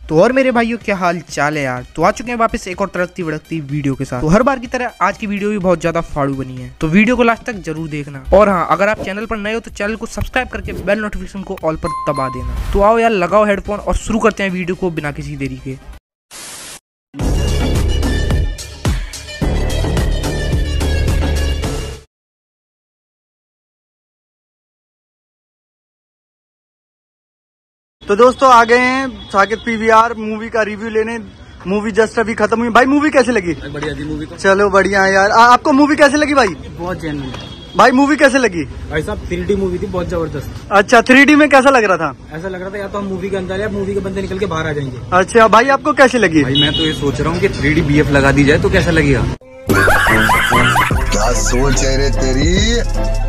तो और मेरे भाइयों क्या हाल चाल है यार। तो आ चुके हैं वापस एक और तड़कती भड़कती वीडियो के साथ। तो हर बार की तरह आज की वीडियो भी बहुत ज्यादा फाड़ू बनी है, तो वीडियो को लास्ट तक जरूर देखना। और हाँ, अगर आप चैनल पर नए हो तो चैनल को सब्सक्राइब करके बेल नोटिफिकेशन को ऑल पर दबा देना। तो आओ यार, लगाओ हेडफोन और शुरू करते हैं वीडियो को बिना किसी देरी के। तो दोस्तों आ गए हैं साकेत पीवीआर मूवी का रिव्यू लेने। मूवी जस्ट अभी खत्म हुई। भाई मूवी कैसे लगी? बढ़िया थी मूवी तो। चलो बढ़िया है यार। आपको मूवी कैसे लगी भाई? बहुत जेन्युइन भाई मूवी कैसे लगी? भाई साहब 3D मूवी थी, बहुत जबरदस्त। अच्छा 3D में कैसा लग रहा था? ऐसा लग रहा था या तो हम मूवी के अंदर या मूवी के बंदे निकल के बाहर आ जाएंगे। अच्छा भाई आपको कैसी लगी? भाई मैं तो ये सोच रहा हूँ कि 3D BF लगा दी जाए तो कैसा लगेगा। क्या सोच है रे तेरी?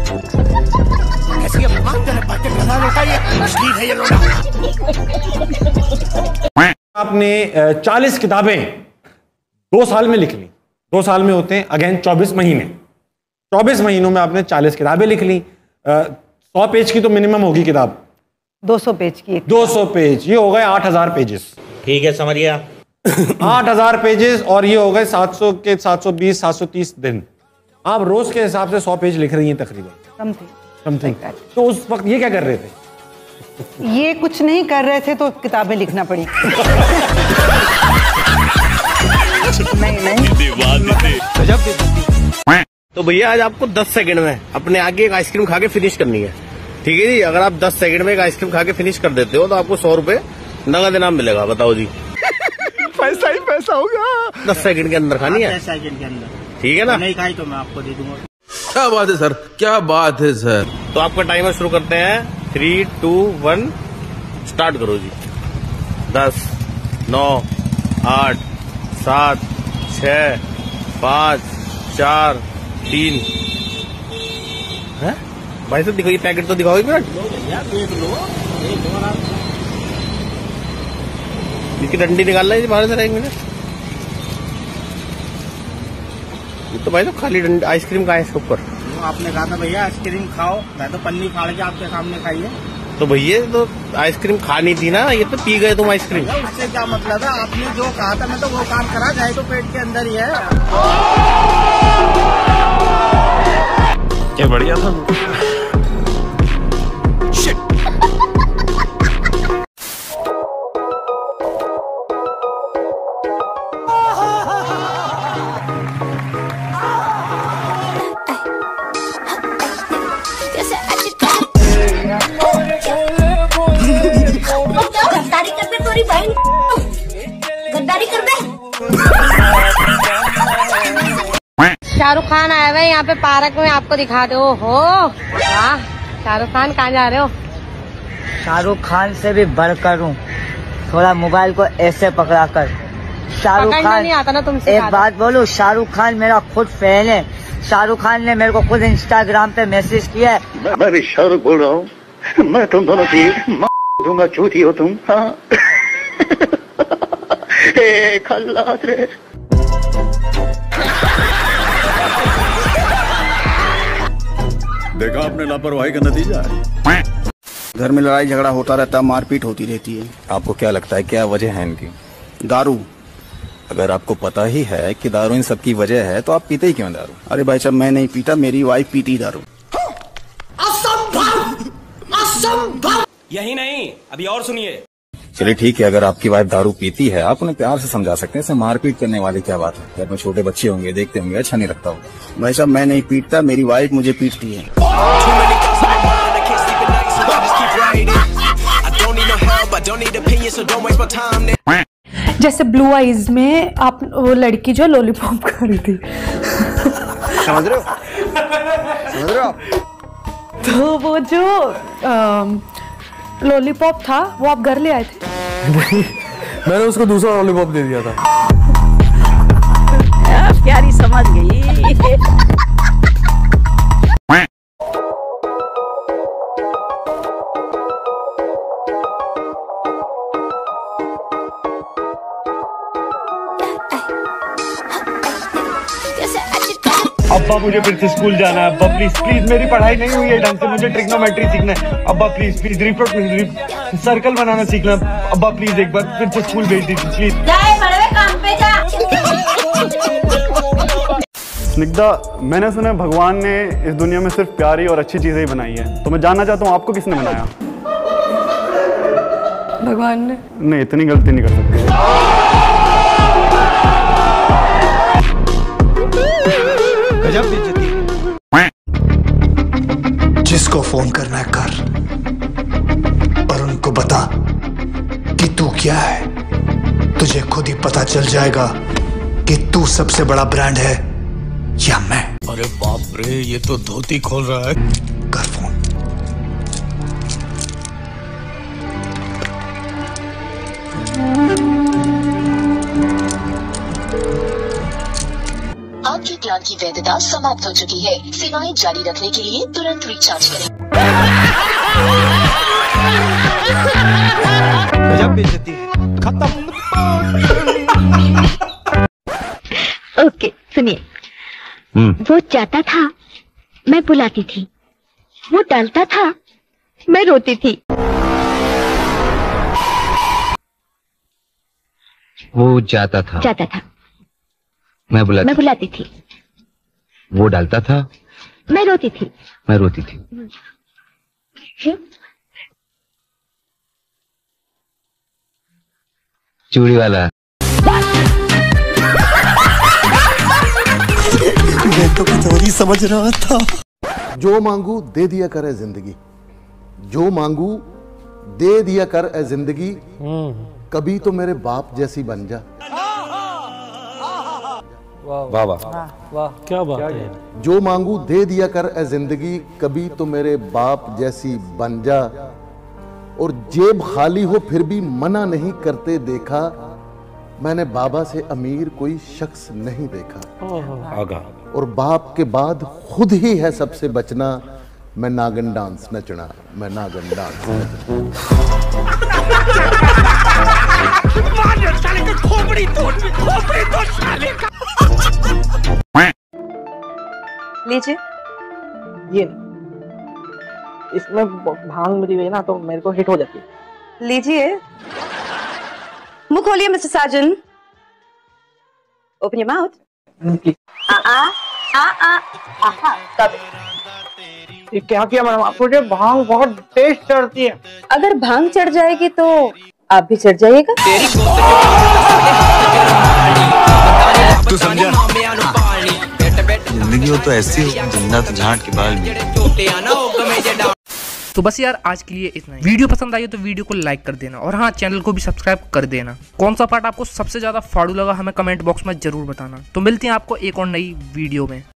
आपने 40 किताबें 2 साल में लिख ली। 2 साल में होते हैं अगेन 24 महीने। 24 महीनों में आपने 40 किताबें लिख ली। 100 पेज की तो मिनिमम होगी किताब। 200 पेज की। 200 पेज, ये हो गए 8000 पेजेस। ठीक है, समझ गया। 8000 पेजेस और ये हो गए 700 के 720 730 दिन। आप रोज के हिसाब से 100 पेज लिख रही हैं तकरीबन समथिंग। तो उस वक्त ये क्या कर रहे थे? ये कुछ नहीं कर रहे थे तो किताबें लिखना पड़ी। तो भैया आज आपको 10 सेकंड में अपने आगे एक आइसक्रीम खा के फिनिश करनी है, ठीक है जी। अगर आप 10 सेकंड में एक आइसक्रीम खा के फिनिश कर देते हो तो आपको 100 रुपए नगद इनाम मिलेगा। बताओ जी। पैसा ही पैसा होगा। 10 सेकंड के अंदर खानी है। 10 सेकंड के अंदर, ठीक है ना? नहीं खाई तो मैं आपको दे दूंगा। क्या बात है सर, क्या बात है सर। तो आपका टाइमर शुरू करते हैं। 3, 2, 1 स्टार्ट करो जी। 10, 9, 8, 7, 6, 5, 4, 3। है भाई साहब दिखाओ, ये पैकेट तो दिखाओ एक मिनट। देख लो। इसकी डंडी निकालना है बाहर से, एक मिनट। ये तो भाई साहब खाली डंडी आइसक्रीम का है इसके ऊपर। आपने कहा था भैया आइसक्रीम खाओ, मैं तो पन्नी फाड़ के आपके सामने खाई है। तो भैया तो आइसक्रीम खानी थी ना, ये तो पी गए तुम आइसक्रीम। उससे क्या मतलब है? आपने जो कहा था मैं तो वो काम करा, जाए तो पेट के अंदर ही है। क्या बढ़िया था। गद्दारी कर दे तोरी बहन, गद्दारी कर दे। शाहरुख खान आया हुआ है यहाँ पे पार्क में, आपको दिखा दो। हो वाह, शाहरुख खान कहाँ जा रहे हो? शाहरुख खान से भी बढ़कर हूँ, थोड़ा मोबाइल को ऐसे पकड़ा कर। शाहरुख खान नहीं आता ना तुमसे। एक बात बोलूं, शाहरुख खान मेरा खुद फैन है। शाहरुख खान ने मेरे को खुद इंस्टाग्राम पे मैसेज किया है। मैं भी शाहरुख बोल रहा हूँ। मैं तुम दोनों की दूंगा, चूती हो तुम। हाँ। खल्लास रे। देखा आपने लापरवाही का नतीजा है। घर में लड़ाई झगड़ा होता रहता है, मारपीट होती रहती है। आपको क्या लगता है क्या वजह है इनकी? दारू। अगर आपको पता ही है कि दारू इन सबकी वजह है तो आप पीते ही क्यों दारू? अरे भाई साहब मैं नहीं पीता, मेरी वाइफ पीती दारू। यही नहीं, अभी और सुनिए। चलिए ठीक है, अगर आपकी वाइफ दारू पीती है आप उन्हें प्यार से समझा सकते हैं। इसे मारपीट करने वाली क्या बात है? घर में छोटे बच्चे होंगे, देखते होंगे, अच्छा नहीं लगता होगा। भाई साहब मैं नहीं पीटता, मेरी वाइफ मुझे पीटती है। जैसे ब्लू आइज में आप वो लड़की जो लॉलीपॉप खा रही थी, समझ रहे हो? समझ रहे हो आप? तो वो जो लॉलीपॉप था वो आप घर ले आए थे। मैंने उसको दूसरा लॉलीपॉप दे दिया था। प्यारी समझ गई। अब्बा मुझे फिर से स्कूल जाना है। अब्बा प्लीज प्लीज, मेरी पढ़ाई नहीं हुई है ढंग से, मुझे ट्रिग्नोमेट्री सीखना है। अब्बा प्लीज प्लीज सर्कल बनाना सीखना। अब्बा प्लीज एक बार फिर से स्कूल भेज दीजिए प्लीज। काम पे जा। स्निग्धा, मैंने सुना है भगवान ने इस दुनिया में सिर्फ प्यारी और अच्छी चीजें ही बनाई है, तो मैं जानना चाहता हूँ आपको किसने बनाया? भगवान ने। नहीं, इतनी गलती नहीं कर सकते। गजब बेइज्जती। जिसको फोन करना है कर, पर उनको बता कि तू क्या है। तुझे खुद ही पता चल जाएगा कि तू सबसे बड़ा ब्रांड है या मैं। अरे बाप रे, ये तो धोती खोल रहा है। कर फोन। आपके प्लान की वैधता समाप्त हो चुकी है। सेवाएं जारी रखने के लिए तुरंत रिचार्ज करें। गजब बेइज्जती। खत्म। ओके सुनिए, वो जाता था मैं बुलाती थी, वो डालता था मैं रोती थी। वो जाता था मैं बुलाती थी, वो डालता था मैं रोती थी। चूड़ी वाला। मैं तो कुछ और ही समझ रहा था। जो मांगू दे दिया कर ए जिंदगी, जो मांगू दे दिया कर ए जिंदगी, कभी तो मेरे बाप जैसी बन जा। वाह वाह वाह, क्या बात है। जो मांगू दे दिया कर ए जिंदगी, कभी तो मेरे बाप जैसी बन जा। और जेब खाली हो फिर भी मना नहीं करते देखा, मैंने बाबा से अमीर कोई शख्स नहीं देखा। आगा। और बाप के बाद खुद ही है सबसे बचना, मैं नागन डांस नचना, मैं नागन डांस लीजिए। ये इसमें भांग मिली हुई ना तो मेरे को हिट हो जाती है। लीजिए। मुंह खोलिए mister Sajan. Open your mouth. ये क्या किया मैडम? आपको जो भांग बहुत टेस्ट चढ़ती है। अगर भांग चढ़ जाएगी तो आप भी चढ़ जाइएगा। तू समझा? जिंदगी हो तो ऐसी हो, जिंदा तो झांट के बाल में। तो बस यार आज के लिए इतना ही। वीडियो पसंद आई तो वीडियो को लाइक कर देना और हाँ चैनल को भी सब्सक्राइब कर देना। कौन सा पार्ट आपको सबसे ज्यादा फाड़ू लगा हमें कमेंट बॉक्स में जरूर बताना। तो मिलते हैं आपको एक और नई वीडियो में।